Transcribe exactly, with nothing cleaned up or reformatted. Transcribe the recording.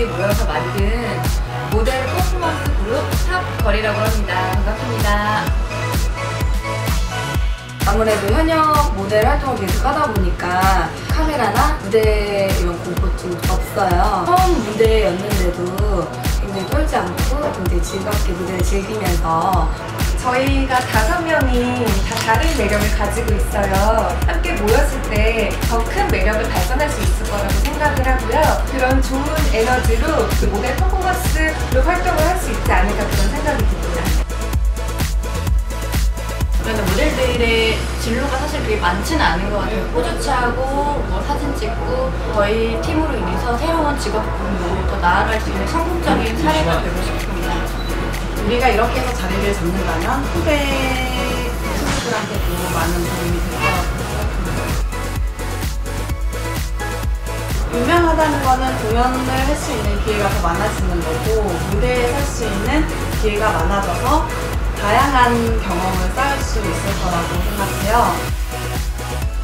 모델들이 모여서 만든 모델 퍼포먼스 그룹 탑걸이라고 합니다. 반갑습니다. 아무래도 현역 모델 활동을 계속 하다 보니까 카메라나 무대 이런 공포증이 없어요. 처음 무대였는데도 굉장히 떨지 않고 굉장히 즐겁게 무대를 즐기면서 저희가 다섯 명이 다 다른 매력을 가지고 있어요. 함께 모였을 때 더 큰 매력을 발산할 수 있을 거라고 생각을 하고요. 그런 좋은 에너지로 그 모델 퍼포먼스로 활동을 할 수 있지 않을까 그런 생각이 듭니다. 그런데 모델들의 진로가 사실 그게 많지는 않은 것 같아요. 포즈 취하고 뭐 사진 찍고 저희 팀으로 인해서 새로운 직업군으로 더 나아갈 수 있는 성공적인 사례가 되고 싶습니다. 우리가 이렇게 해서 자리를 잡는다면 후배 친구들한테도 많은 도움이 될 것 같아요. 유명하다는 거는 공연을 할 수 있는 기회가 더 많아지는 거고 무대에 설 수 있는 기회가 많아져서 다양한 경험을 쌓을 수 있을 거라고 생각해요.